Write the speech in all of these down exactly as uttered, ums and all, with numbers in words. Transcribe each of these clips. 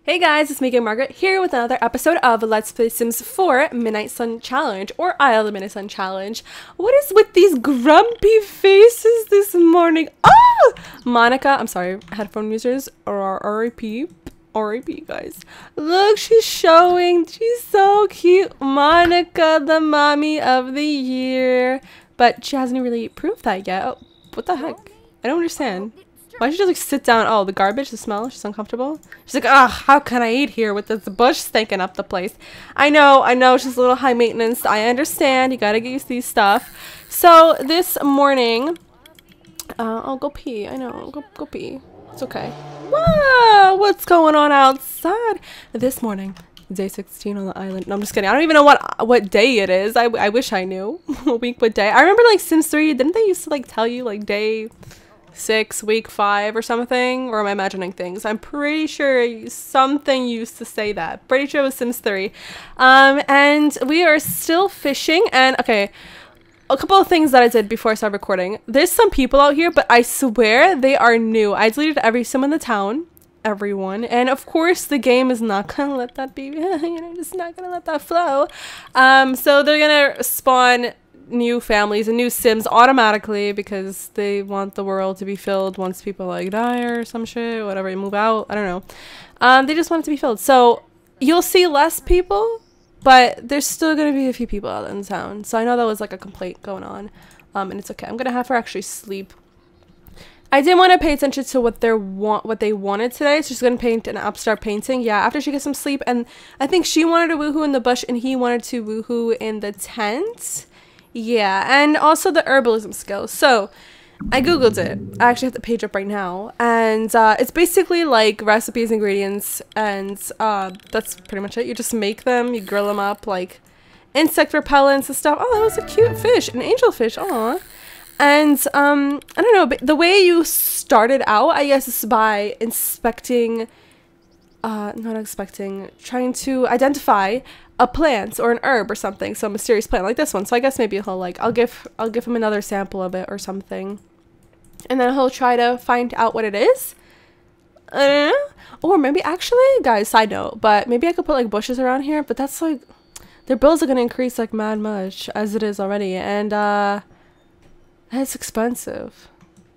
Hey guys, it's Megan Margaret here with another episode of Let's Play Sims four Midnight Sun Challenge, or Isle of the Midnight Sun Challenge. What is with these grumpy faces this morning? Oh! Monica, I'm sorry, headphone users, or R I P. R I P guys. Look, she's showing. She's so cute. Monica, the mommy of the year. But she hasn't really proved that yet. Oh, what the heck? I don't understand. Why don't you just like sit down? Oh, the garbage, the smell, she's uncomfortable. She's like, ah, how can I eat here with this bush stinking up the place? I know, I know, she's a little high maintenance. I understand. You gotta get used to these stuff. So this morning, uh, I'll go pee. I know, go go pee. It's okay. Whoa, what's going on outside? This morning, day sixteen on the island. No, I'm just kidding. I don't even know what what day it is. I, I wish I knew what week, what day. I remember like Sims three. Didn't they used to like tell you like day six, week five or something? Or am I imagining things? I'm pretty sure something used to say that. Pretty sure it was Sims three. Um, and we are still fishing. And okay, a couple of things that I did before I started recording. There's some people out here, but I swear they are new. I deleted every sim in the town. Everyone. And of course the game is not gonna let that be, you know, just not gonna let that flow. Um, so they're gonna spawn new families and new sims automatically because they want the world to be filled once people like die or some shit, whatever, move out. I don't know. Um, they just want it to be filled. So you'll see less people, but there's still gonna be a few people out in town. So I know that was like a complaint going on, um, and it's okay. I'm gonna have her actually sleep. I didn't want to pay attention to what they want, what they wanted today. So she's gonna paint an upstart painting. Yeah, after she gets some sleep, and I think she wanted to woohoo in the bush, and he wanted to woohoo in the tent. Yeah, and also the herbalism skills. So I googled it. I actually have the page up right now, and uh, it's basically like recipes, ingredients, and uh, that's pretty much it. You just make them, you grill them up, like insect repellents and stuff. Oh, that was a cute fish, an angelfish. Aw. And um, I don't know, but the way you started out, I guess, is by inspecting, uh, not inspecting, trying to identify a plant or an herb or something, some mysterious plant like this one. So I guess maybe he'll like, I'll give, I'll give him another sample of it or something, and then he'll try to find out what it is. I don't know. Or maybe actually, guys, side note, but maybe I could put like bushes around here, but that's like, their bills are gonna increase like mad much as it is already, and uh, it's expensive.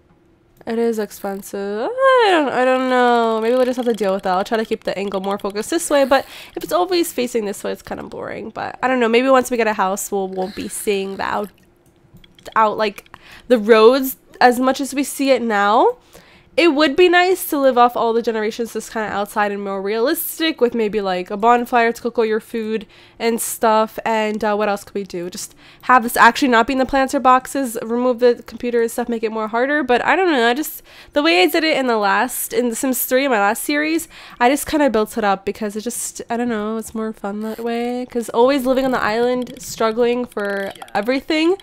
It is expensive. I don't, I don't know. Maybe we'll just have to deal with that. I'll try to keep the angle more focused this way, but if it's always facing this way, it's kind of boring. But I don't know. Maybe once we get a house, we'll, we'll be seeing the out, out, like, the roads as much as we see it now. It would be nice to live off all the generations just kind of outside and more realistic, with maybe like a bonfire to cook all your food and stuff. And uh, what else could we do? Just have this actually not be in the planter boxes, remove the computer and stuff, make it more harder. But I don't know, I just, the way I did it in the last, in The Sims three, my last series, I just kind of built it up because it just, I don't know, it's more fun that way. Because always living on the island, struggling for everything,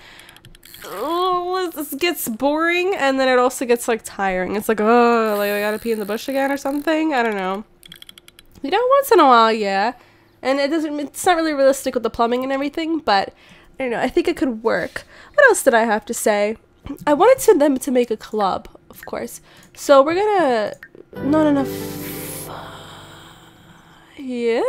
oh, this gets boring, and then it also gets like tiring. It's like, oh, like I gotta pee in the bush again or something. I don't know. You know, once in a while, yeah. And it doesn't, it's not really realistic with the plumbing and everything, but I don't know, I think it could work. What else did I have to say? I wanted to them to make a club, of course. So we're gonna, not enough. Yeah.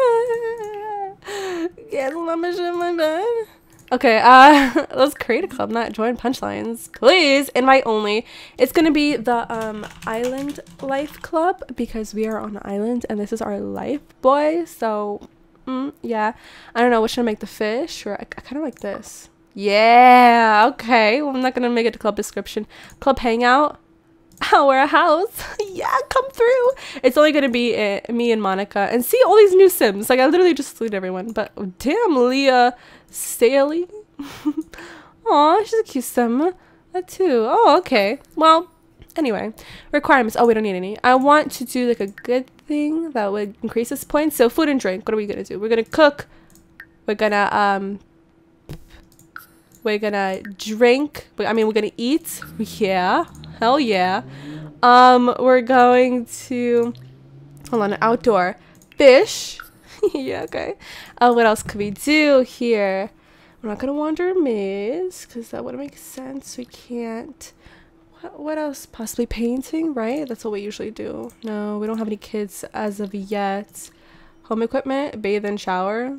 Get a mission in my bed. Okay, uh, let's create a club, not join punchlines. Please, invite only. It's gonna be the um Island Life Club because we are on an island and this is our life, boy. So, mm, yeah. I don't know, what should I make, the fish? Or I, I kind of like this. Yeah, okay. Well, I'm not gonna make it a club description. Club hangout. Oh, we're a house. Yeah, come through. It's only gonna be uh, me and Monica, and see all these new sims. Like I literally just deleted everyone, but oh, damn, Leah Staley. Aw, she's a cute sim. That too. Oh, okay. Well, anyway, requirements. Oh, we don't need any. I want to do like a good thing that would increase this point. So food and drink. What are we gonna do? We're gonna cook. We're gonna um. We're gonna drink. I mean, we're gonna eat. Yeah. Hell yeah. Um, we're going to, hold on, outdoor fish. Yeah, okay. Uh, what else could we do here? We're not gonna wander a maze because that wouldn't make sense. We can't. What, what else? Possibly painting, right? That's what we usually do. No, we don't have any kids as of yet. Home equipment, bathe and shower.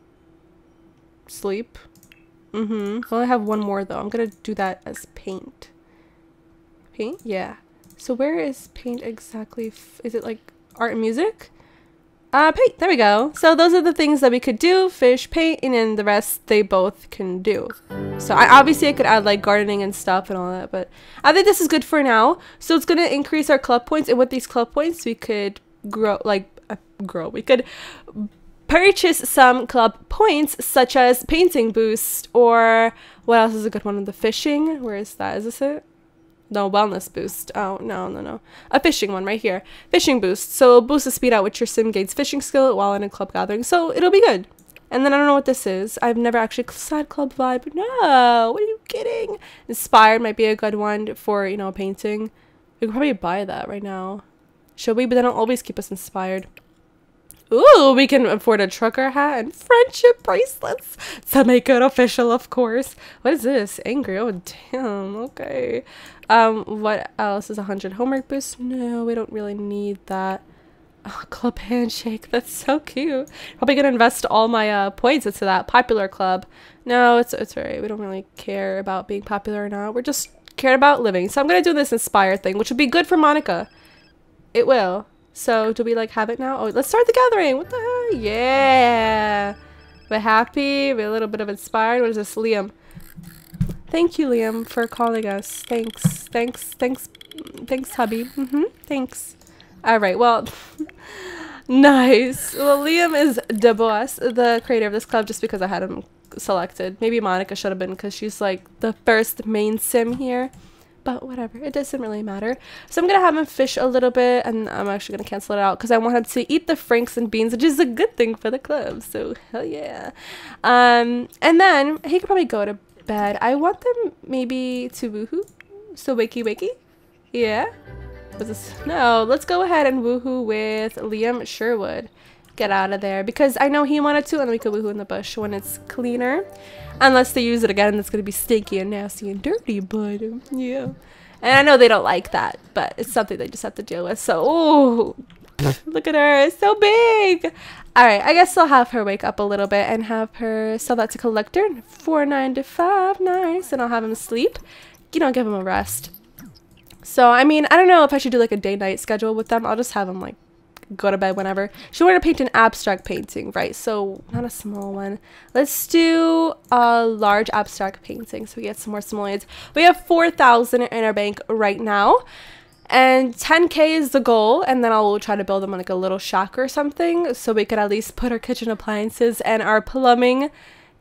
Sleep. Mm-hmm. Well, I have one more though. I'm gonna do that as paint. Paint? Yeah. So where is paint exactly? F is it like art and music? Uh, paint. There we go. So those are the things that we could do. Fish, paint, and then the rest they both can do. So I obviously I could add like gardening and stuff and all that, but I think this is good for now. So it's gonna increase our club points, and with these club points we could grow like uh, grow. We could purchase some club points such as painting boost, or what else is a good one? The fishing. Where is that? Is this it? No, wellness boost. Oh, no, no, no. A fishing one right here. Fishing boost. So it'll boost the speed out with your sim gains fishing skill while in a club gathering. So it'll be good. And then I don't know what this is. I've never actually sad club vibe. No, what are you kidding? Inspired might be a good one for, you know, painting. We could probably buy that right now. Should we? But then it'll always keep us inspired. Ooh, we can afford a trucker hat and friendship bracelets to make it official, of course. What is this? Angry. Oh, damn. Okay. Um, what else is a hundred homework boost? No, we don't really need that. Oh, club handshake. That's so cute. Probably gonna invest all my uh, points into that popular club. No, it's it's alright. We don't really care about being popular or not. We're just cared about living. So I'm gonna do this inspire thing, which would be good for Monica. It will. So do we like have it now? Oh, let's start the gathering. What the hell? Yeah. We're happy. We're a little bit of inspired. What is this? Liam. Thank you, Liam, for calling us. Thanks. Thanks. Thanks. Thanks, hubby. Mm-hmm. Thanks. All right. Well, nice. Well, Liam is the boss, the creator of this club, just because I had him selected. Maybe Monica should have been because she's like the first main sim here. But whatever, it doesn't really matter. So I'm gonna have him fish a little bit, and I'm actually gonna cancel it out because I want him to eat the franks and beans, which is a good thing for the club. So hell yeah. Um, and then he could probably go to bed. I want them maybe to woohoo. So wakey wakey. Yeah. What's this? No, let's go ahead and woohoo with Liam Sherwood. Get out of there because I know he wanted to, and then we could woohoo in the bush when it's cleaner. Unless they use it again, it's going to be stinky and nasty and dirty, but um, yeah. And I know they don't like that, but it's something they just have to deal with. So, oh, look at her. It's so big. All right, I guess I'll have her wake up a little bit and have her sell that to collector. four ninety-five, nice. And I'll have him sleep. You know, give him a rest. So, I mean, I don't know if I should do like a day-night schedule with them. I'll just have him like go to bed whenever. She wanted to paint an abstract painting, right? So not a small one. Let's do a large abstract painting so we get some more simoleons. We have four thousand in our bank right now, and ten K is the goal, and then I'll try to build them like a little shack or something so we could at least put our kitchen appliances and our plumbing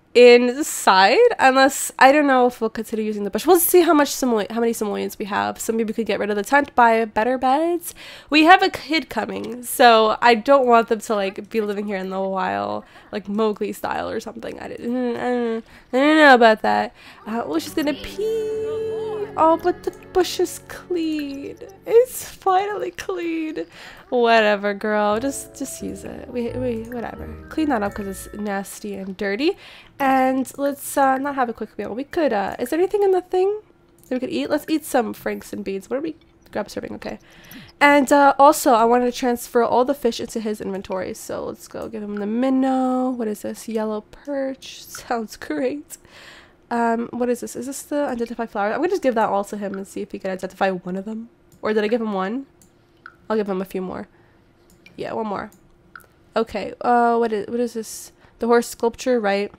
inside, unless I don't know if we'll consider using the bush. We'll see how much simoleon, how many simoleons we have. So maybe we could get rid of the tent, buy better beds. We have a kid coming, so I don't want them to like be living here in the wild, like Mowgli style or something. I didn't, I don't, I don't know about that. Uh, well, she's gonna pee. Oh, but the bush is clean. It's finally clean. Whatever, girl. Just, just use it. We, we, whatever. Clean that up because it's nasty and dirty. And let's uh, not have a quick meal. We could. Uh, is there anything in the thing that we could eat? Let's eat some franks and beans. What are we? Grab serving. Okay. And uh, also, I wanted to transfer all the fish into his inventory. So let's go give him the minnow. What is this? Yellow perch. Sounds great. Um, what is this? Is this the identify flower? I'm gonna just give that all to him and see if he can identify one of them. Or did I give him one? I'll give him a few more. Yeah, one more. Okay. Uh, what is what is this? The horse sculpture, right?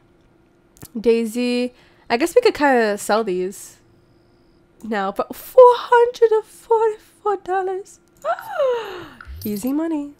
Daisy. I guess we could kind of sell these now, but four hundred forty-four dollars. Easy money.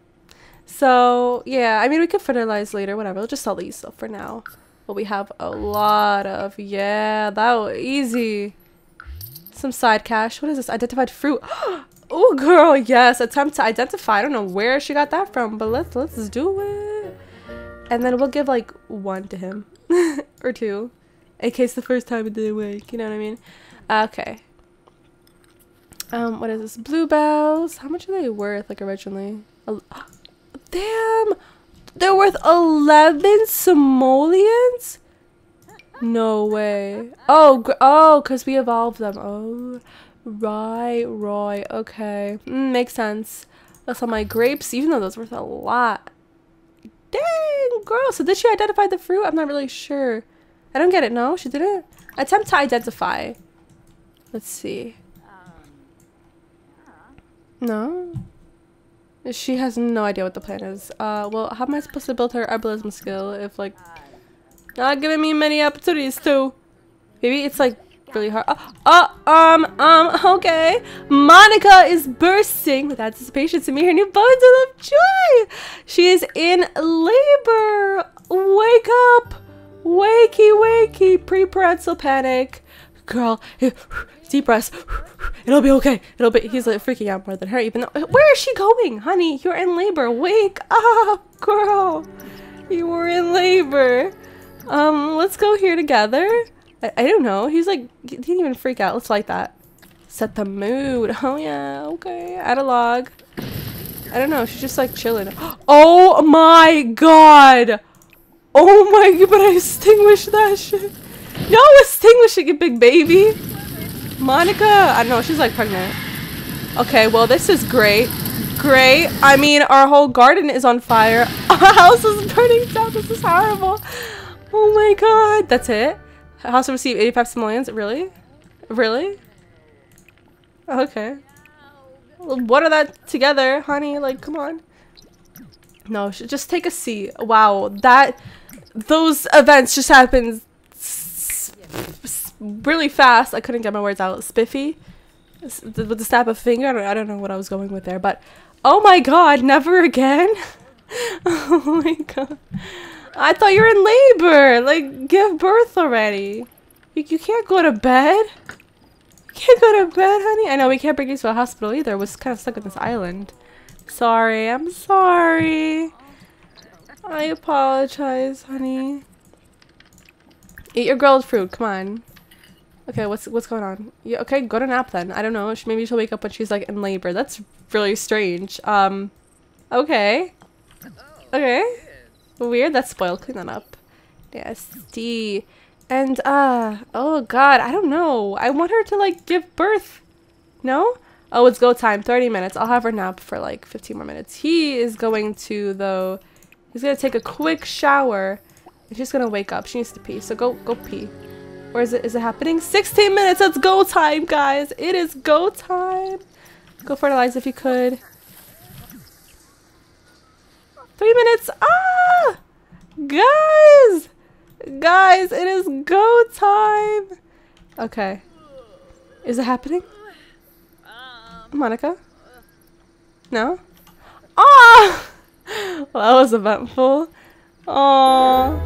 So yeah, I mean we could fertilize later. Whatever. We'll just sell these stuff for now. But we have a lot of, yeah, that was easy. Some side cash. What is this? Identified fruit. Oh, girl, yes. Attempt to identify. I don't know where she got that from, but let's let's do it. And then we'll give like one to him or two, in case the first time it didn't work. You know what I mean? Okay. Um, what is this? Bluebells. How much are they worth? Like originally? A Damn. They're worth eleven simoleons? No way. Oh, oh, because we evolved them. Oh, Right, right, okay. Mm, makes sense. That's all my grapes, even though those worth a lot. Dang, girl. So did she identify the fruit? I'm not really sure. I don't get it. No, she didn't. Attempt to identify. Let's see. No. She has no idea what the plan is. Uh, well, how am I supposed to build her herbalism skill if, like, not giving me many opportunities to? Maybe it's, like, really hard. Oh, oh, um, um, okay. Monica is bursting with anticipation to meet her new bundle of joy. She is in labor. Wake up. Wakey, wakey. Pre-parental panic. Girl, deep breaths. It'll be okay. It'll be. He's like freaking out more than her. Even though, where is she going, honey? You're in labor. Wake up, girl. You were in labor. Um, let's go here together. I, I don't know. He's like, he didn't even freak out. Let's like that. Set the mood. Oh yeah. Okay. Add a log. I don't know. She's just like chilling. Oh my god. Oh my god. But I extinguished that shit. No, extinguishing it, big baby. Monica. I don't know. She's like pregnant. Okay. Well, this is great. Great. I mean, our whole garden is on fire. Our house is burning down. This is horrible. Oh my god. That's it. House received eighty-five simoleons. Really? Really? Okay. What are that together, honey? Like, come on. No, just take a seat. Wow, that those events just happened really fast. I couldn't get my words out. Spiffy with the snap of a finger. I don't, I don't know what I was going with there, but oh my god, never again. Oh my god. I thought you were in labor. Like, give birth already. You, you can't go to bed. You can't go to bed, honey. I know we can't bring you to a hospital either. I was kind of stuck on this island. Sorry. I'm sorry. I apologize, honey. Eat your grilled fruit. Come on. Okay, what's what's going on? Yeah, okay, go to nap then. I don't know. Maybe she'll wake up when she's like in labor. That's really strange. Um, okay. Okay. Weird. That's spoiled. Clean that up. Nasty. And uh oh god, I don't know. I want her to like give birth. No? Oh, it's go time. thirty minutes. I'll have her nap for like fifteen more minutes. He is going to though. He's gonna take a quick shower. And she's gonna wake up. She needs to pee. So go go pee. Or is it is it happening? sixteen minutes. It's go time, guys. It is go time. Go fertilize if you could. Three minutes. Ah! Guys! Guys, it is go time. Okay. Is it happening? Monica? No? Ah! Well, that was eventful. Aww.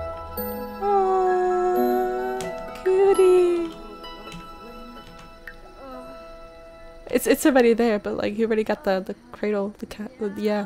Aww. Cutie. It's, it's already there, but like, you already got the, the cradle, the cat, the, yeah.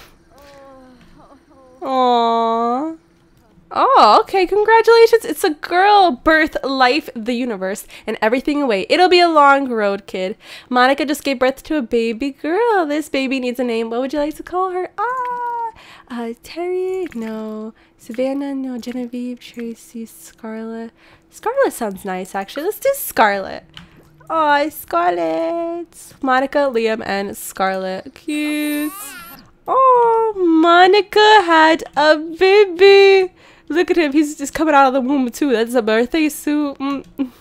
Aww. Oh, okay. Congratulations. It's a girl. Birth, life, the universe, and everything away. It'll be a long road, kid. Monica just gave birth to a baby girl. This baby needs a name. What would you like to call her? Ah, uh, Terry? No. Savannah? No. Genevieve? Tracy? Scarlett? Scarlett sounds nice, actually. Let's do Scarlett. Oh, Scarlett. Monica, Liam, and Scarlett. Cute. Oh, Monica had a baby. Look at him. He's just coming out of the womb, too. That's a birthday suit. Mm.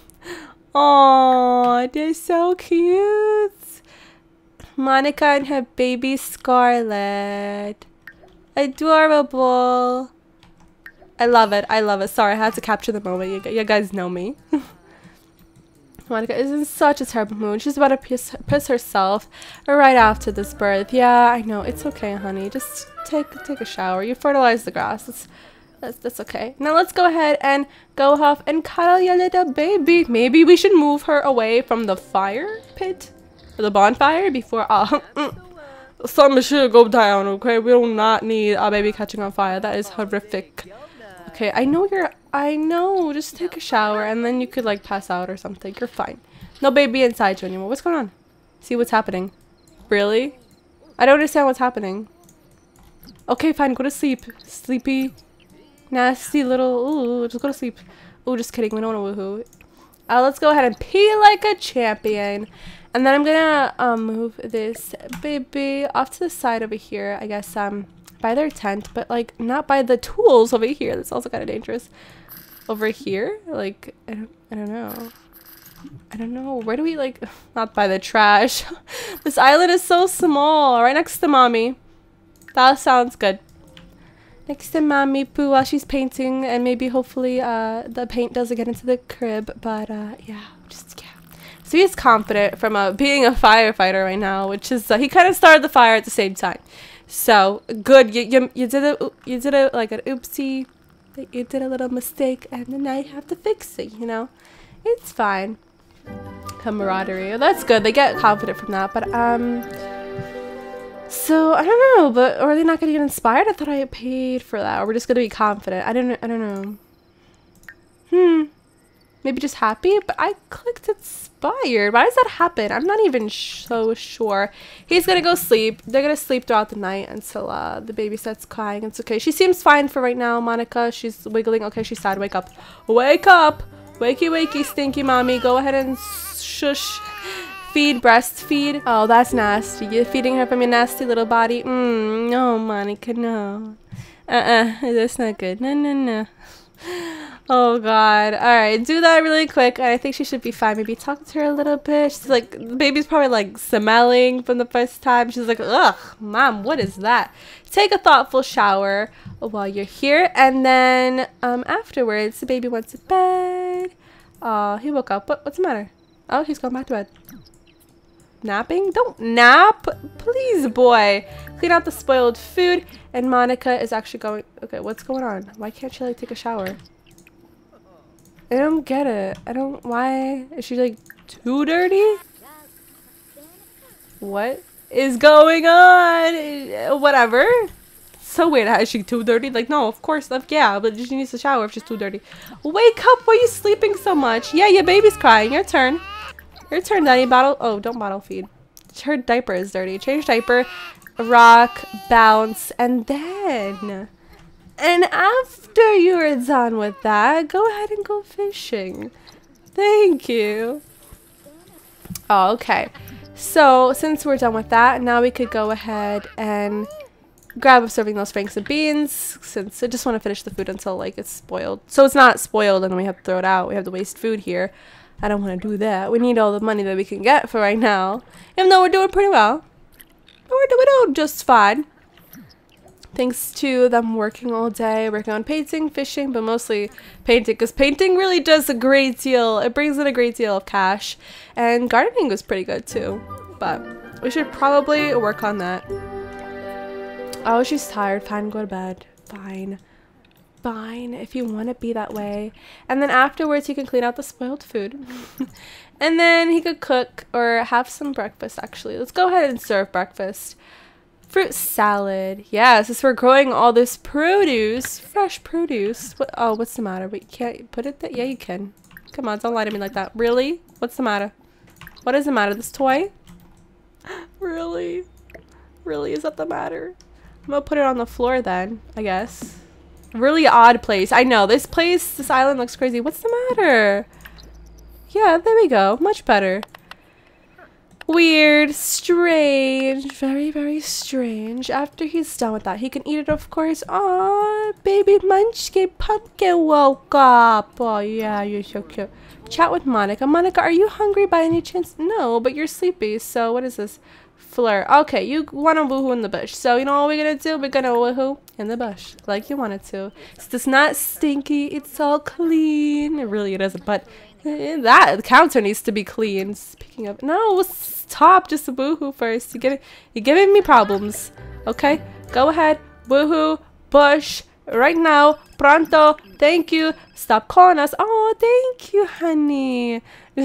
Oh, they're so cute. Monica and her baby Scarlett. Adorable. I love it. I love it. Sorry, I had to capture the moment. You, you guys know me. Monica is in such a terrible mood. She's about to piss, piss herself right after this birth. Yeah, I know. It's okay, honey. Just take take a shower. You fertilize the grass. That's, that's, that's okay. Now let's go ahead and go off and cuddle your little baby. Maybe we should move her away from the fire pit or the bonfire before uh, something should go down, okay? We do not need a baby catching on fire. That is horrific. Okay, I know you're... I know. Just take a shower and then you could like pass out or something. You're fine. No baby inside you anymore. What's going on? See what's happening. Really? I don't understand what's happening. Okay, fine. Go to sleep. Sleepy. Nasty little... Ooh, just go to sleep. Ooh, just kidding. We don't want to woohoo. Uh, let's go ahead and pee like a champion. And then I'm gonna um, move this baby off to the side over here, I guess, um, by their tent, but like not by the tools over here. That's also kind of dangerous. Over here? Like, I don't, I don't know. I don't know. Where do we, like, not by the trash. This island is so small. Right next to mommy. That sounds good. Next to mommy Pooh while she's painting, and maybe hopefully uh, the paint doesn't get into the crib, but uh, yeah, just yeah. So he's confident from uh, being a firefighter right now, which is uh, he kind of started the fire at the same time. So good, you you, you did a you did a like an oopsie, you did a little mistake, and then now you have to fix it. You know, it's fine. Camaraderie, that's good. They get confident from that, but um. So I don't know, but are they not gonna get inspired? I thought I paid for that. Or we're just gonna be confident. I don't I don't know. Hmm. Maybe just happy, but I clicked inspired. Why does that happen? I'm not even sh so sure. He's gonna go sleep. They're gonna sleep throughout the night until uh, the baby starts crying. It's okay. She seems fine for right now, Monica. She's wiggling. Okay, she's sad. Wake up. Wake up. Wakey wakey, stinky mommy. Go ahead and shush. Feed, breastfeed. Oh, that's nasty. You're feeding her from your nasty little body. Mmm, no, Monica, no. Uh-uh, that's not good. No, no, no. Oh, God. All right, do that really quick. I think she should be fine. Maybe talk to her a little bit. She's like, the baby's probably like smelling from the first time. She's like, ugh, Mom, what is that? Take a thoughtful shower while you're here. And then um, afterwards, the baby went to bed. Oh, he woke up. What, what's the matter? Oh, he's gone back to bed. Napping? Don't nap, please, boy. Clean out the spoiled food. And Monica is actually going. Okay, what's going on? Why can't she like take a shower? I don't get it. I don't. Why is she like too dirty? What is going on? Whatever. So weird. How is she too dirty? Like, no, of course, like, yeah, but she needs to shower if she's too dirty. Wake up! Why are you sleeping so much? Yeah, your baby's crying. Your turn. Your turn, Daddy. Bottle. Oh, don't bottle feed. Her diaper is dirty. Change diaper. Rock. Bounce. And then. And after you're done with that, go ahead and go fishing. Thank you. Oh, okay. So, since we're done with that, now we could go ahead and grab up serving those franks and beans, since I just want to finish the food until, like, it's spoiled. So it's not spoiled and we have to throw it out. We have to waste food here. I don't want to do that. We need all the money that we can get for right now. Even though we're doing pretty well. But we're doing just fine. Thanks to them working all day, working on painting, fishing, but mostly painting. Because painting really does a great deal. It brings in a great deal of cash. And gardening was pretty good too. But we should probably work on that. Oh, she's tired. Fine, go to bed. Fine. Fine, if you want to be that way. And then afterwards, he can clean out the spoiled food. And then he could cook or have some breakfast, actually. Let's go ahead and serve breakfast. Fruit salad. Yeah, since we're growing all this produce, fresh produce. What? Oh, what's the matter? But you can't put it there? Yeah, you can. Come on, don't lie to me like that. Really? What's the matter? What is the matter? This toy? Really? Really, is that the matter? I'm gonna put it on the floor then, I guess. Really odd place. I know. This place, this island looks crazy. What's the matter? Yeah, there we go. Much better. Weird. Strange. Very, very strange. After he's done with that, he can eat it, of course. Aw, baby Munchkin Pumpkin woke up. Oh, yeah, you're so cute. Chat with Monica. Monica, are you hungry by any chance? No, but you're sleepy. So, what is this? Fleur. Okay, you want to woohoo in the bush. So, you know what we're going to do? We're going to woohoo in the bush. Like you wanted to. So it's not stinky. It's all clean. It really it isn't. But eh, that counter needs to be clean. Speaking of... No, stop. Just woohoo first. You're giving, you're giving me problems. Okay? Go ahead. Woohoo. Bush. Right now. Pronto. Thank you. Stop calling us. Oh, thank you, honey.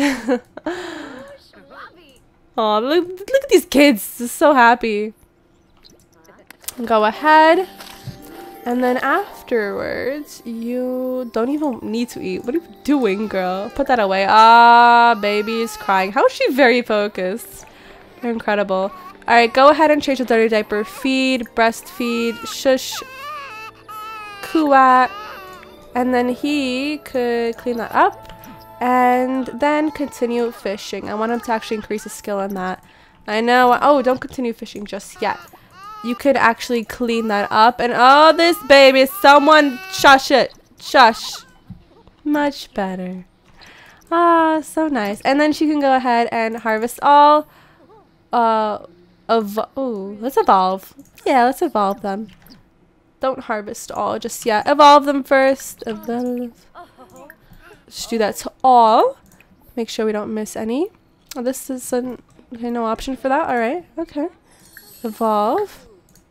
Oh, look, look at these kids. They're so happy. Go ahead. And then afterwards, you don't even need to eat. What are you doing, girl? Put that away. Ah, baby is crying. How is she very focused? You're incredible. Alright, go ahead and change the dirty diaper. Feed, breastfeed, shush, kuat. And then he could clean that up. And then continue fishing. I want him to actually increase his skill in that. I know. Oh, don't continue fishing just yet. You could actually clean that up. And oh, this baby, someone shush it. Shush. Much better. Ah, so nice. And then she can go ahead and harvest all. Uh, ev- oh, let's evolve. Yeah, let's evolve them. Don't harvest all just yet. Evolve them first. Evolve. Just do that to all. Make sure we don't miss any. Oh, this is an, okay, no option for that. All right. Okay. Evolve.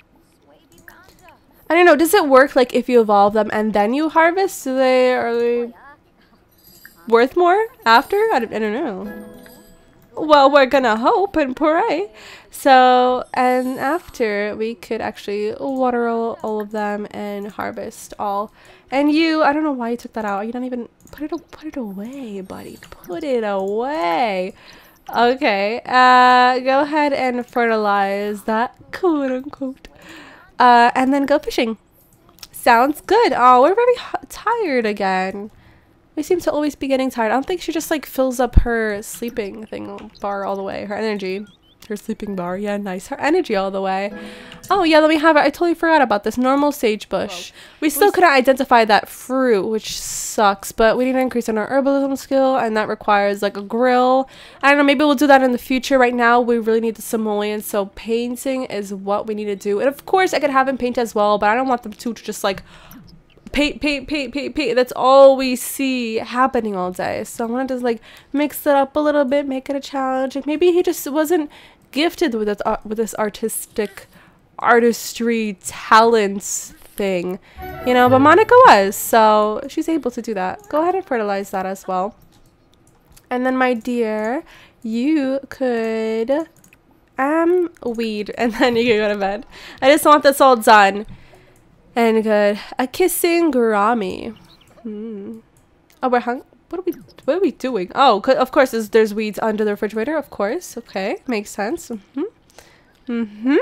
I don't know. Does it work like if you evolve them and then you harvest? Do they are they worth more after? I don't, I don't know. Well, we're gonna hope and pray. So, and after we could actually water all, all of them and harvest all. And you, I don't know why you took that out. You don't even put it put it away, buddy. Put it away. Okay. Uh, go ahead and fertilize that, quote unquote. Uh, and then go fishing. Sounds good. Oh, we're very tired again. We seem to always be getting tired. I don't think she just like fills up her sleeping thing bar all the way. Her energy. Her sleeping bar. Yeah, nice. Her energy all the way. Oh, yeah, let me have it. I totally forgot about this. Normal sagebush. We still couldn't identify that fruit, which sucks. But we need to increase on our herbalism skill, and that requires like a grill. I don't know. Maybe we'll do that in the future. Right now, we really need the simoleons. So painting is what we need to do. And of course, I could have him paint as well, but I don't want them to just like paint, paint, paint, paint, paint. That's all we see happening all day. So I want to just like mix it up a little bit, make it a challenge. Like maybe he just wasn't gifted with this, uh, with this artistic artistry talents thing, you know, but Monica was, so she's able to do that. Go ahead and fertilize that as well. And then, my dear, you could um weed, and then you can go to bed. I just want this all done. And good. A kissing Gurami. Hmm. Oh, we're hung. What are we? What are we doing? Oh, of course. There's, there's weeds under the refrigerator. Of course. Okay, makes sense. Mhm. Mhm.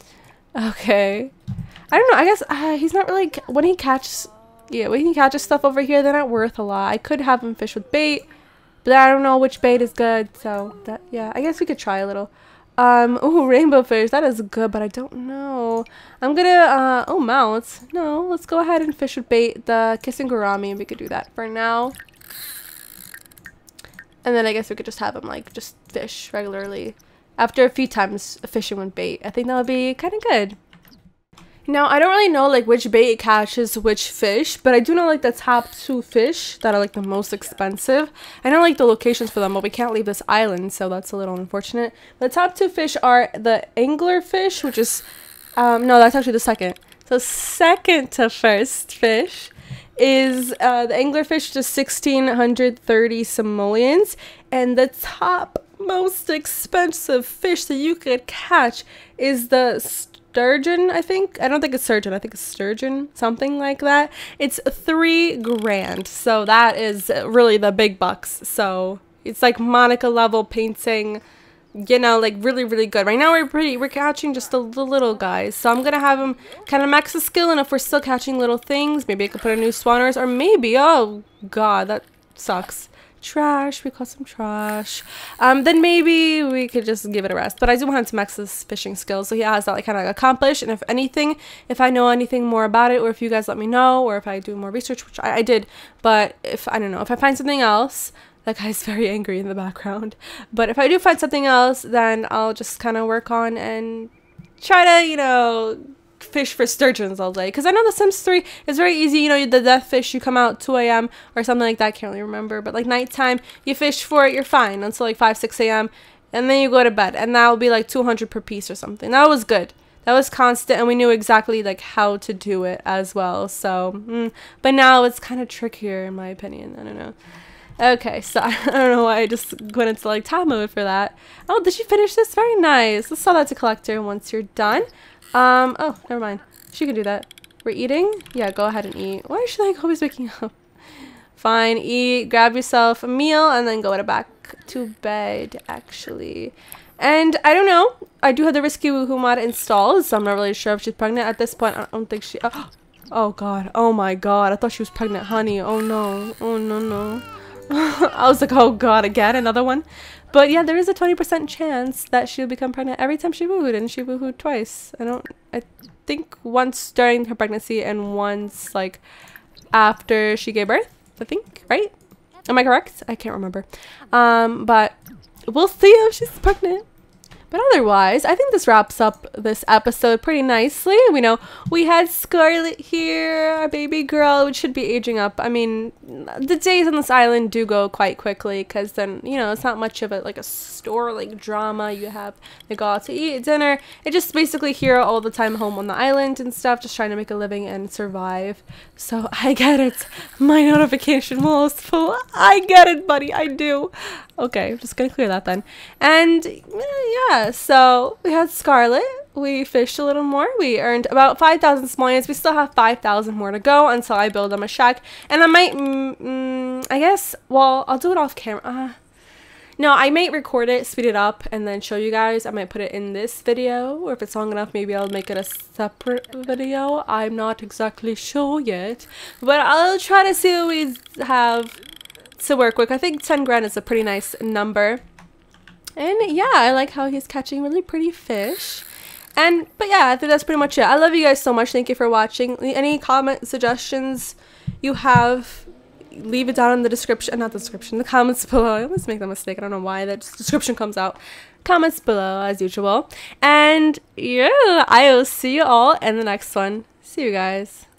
Okay. I don't know. I guess uh, he's not really when he catches. Yeah, when he catches stuff over here, they're not worth a lot. I could have him fish with bait, but I don't know which bait is good. So that yeah, I guess we could try a little. Um, oh, rainbow fish. That is good, but I don't know. I'm gonna, uh, oh, mounts. No, let's go ahead and fish with bait. The kissing Gurami, we could do that for now. And then I guess we could just have him, like, just fish regularly. After a few times fishing with bait. I think that would be kind of good. Now, I don't really know, like, which bait catches which fish, but I do know, like, the top two fish that are, like, the most expensive. I know, like, the locations for them, but we can't leave this island, so that's a little unfortunate. The top two fish are the angler fish, which is, um, no, that's actually the second. So, second to first fish is uh, the anglerfish, just sixteen thirty simoleons, and the top most expensive fish that you could catch is the sturgeon. I think I don't think it's sturgeon. I think it's sturgeon, something like that. It's three grand, so that is really the big bucks. So it's like Monica level painting, you know, like really really good. Right now we're pretty we're catching just the, the little guys, so I'm gonna have him kind of max the skill, and if we're still catching little things, maybe I could put a new spawners, or maybe, oh god, that sucks, trash, we caught some trash, um then maybe we could just give it a rest. But I do want him to max his fishing skills, so he has that like kind of like accomplished. And if anything, if I know anything more about it, or if you guys let me know, or if I do more research, which I, I did, but if I don't know, if I find something else. That guy's very angry in the background. But if I do find something else, then I'll just kind of work on and try to, you know, fish for sturgeons all day. Because I know The Sims three is very easy. You know, the death fish, you come out two A M or something like that. I can't really remember. But like nighttime, you fish for it, you're fine until like five, six A M And then you go to bed. And that will be like two hundred per piece or something. That was good. That was constant, and we knew exactly like how to do it as well. So, mm, but now it's kind of trickier in my opinion. I don't know. Okay, so I don't know why I just went into like tab mode for that. Oh, did she finish this? Very nice. Let's sell that to collector once you're done. Um, oh, never mind. She can do that. We're eating? Yeah, go ahead and eat. Why is she like always waking up? Fine, eat, grab yourself a meal, and then go to back to bed, actually. And I don't know. I do have the Risky Woohoo mod installed, so I'm not really sure if she's pregnant at this point. I don't think she... Oh, oh god. Oh my god. I thought she was pregnant, honey. Oh no. Oh no, no. I was like, oh god, again, another one. But yeah, there is a twenty percent chance that she'll become pregnant every time she woohooed, and she woohooed twice. I don't, I think once during her pregnancy and once like after she gave birth, I think, right? Am I correct? I can't remember. Um, but we'll see if she's pregnant. But otherwise, I think this wraps up this episode pretty nicely. We know we had Scarlet here, our baby girl, which should be aging up. I mean, the days on this island do go quite quickly because then, you know, it's not much of a, like a store-like drama. You have, they go out to eat dinner. It's just basically here all the time home on the island and stuff, just trying to make a living and survive. So I get it. My notification wall is full. I get it, buddy. I do. Okay, I'm just gonna clear that then. And yeah, so we had Scarlet. We fished a little more. We earned about five thousand simoleons. We still have five thousand more to go until I build them a shack. And I might, mm, mm, I guess, well, I'll do it off camera. Uh, no, I might record it, speed it up, and then show you guys. I might put it in this video, or if it's long enough, maybe I'll make it a separate video. I'm not exactly sure yet, but I'll try to see what we have to work with. I think ten grand is a pretty nice number. And yeah, I like how he's catching really pretty fish. And but yeah, I think that's pretty much it. I love you guys so much. Thank you for watching. Any comment suggestions you have, leave it down in the description, not the description, the comments below. I always make that mistake. I don't know why that description comes out. Comments below as usual. And yeah, I will see you all in the next one. See you guys.